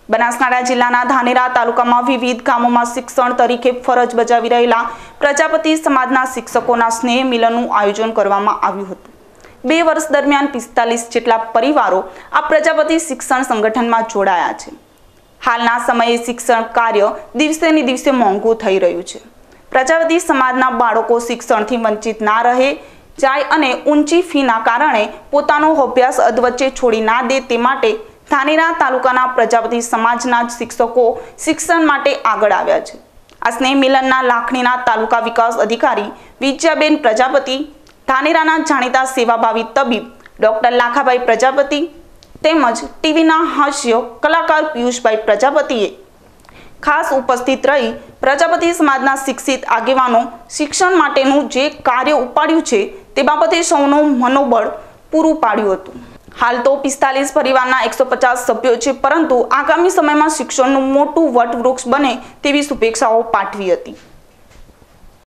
બનાસકાંઠા જિલ્લાના ધાનેરા તાલુકામાં વિવિધ ગામોમાં શિક્ષણ તરીકે ફરજ બજાવી રહેલા પ્રજાપતિ સમાજના શિક્ષકોના સ્નેહ મિલનનું આયોજન કરવામાં આવ્યું હતું। 2 વર્ષ દરમિયાન 45 જેટલા પરિવારો આ પ્રજાપતિ શિક્ષણ સંગઠનમાં જોડાયા છે। હાલના સમયે શિક્ષણ કાર્ય દિવસે ને દિવસે મોંઘું થઈ રહ્યું છે। પ્રજાપતિ સમાજના બાળકો શિક્ષણથી વંચિત ના રહે જાય અને ઊંચી ફીના કારણે પોતાનો અભ્યાસ અધવચ્ચે છોડી ના દે તે માટે ધાનેરા તાલુકાના પ્રજાપતિ સમાજના શિક્ષકો શિક્ષણ માટે આગળ આવ્યા છે। આ સ્નેહ મિલનના લાખણીના તાલુકા વિકાસ અધિકારી વિજયાબેન પ્રજાપતિ, ધાનેરાના જાણીતા સેવાભાવી તબીબ ડોક્ટર લાખાભાઈ પ્રજાપતિ તેમજ ટીવીના હાસ્ય કલાકાર પિયુષભાઈ પ્રજાપતિએ ખાસ ઉપસ્થિત રહી પ્રજાપતિ સમાજના શિક્ષિત આગેવાનો શિક્ષણ માટેનું જે કાર્ય ઉપાડ્યું છે તે બાબતે સૌનું મનોબળ પૂરું પાડ્યું હતું। हाल तो 45 परिवारना 150 सभ्यों छे, परंतु आगामी समय में शिक्षण मोटू वटवृक्ष बने तेवी शुभेच्छाओं पाठवी हती।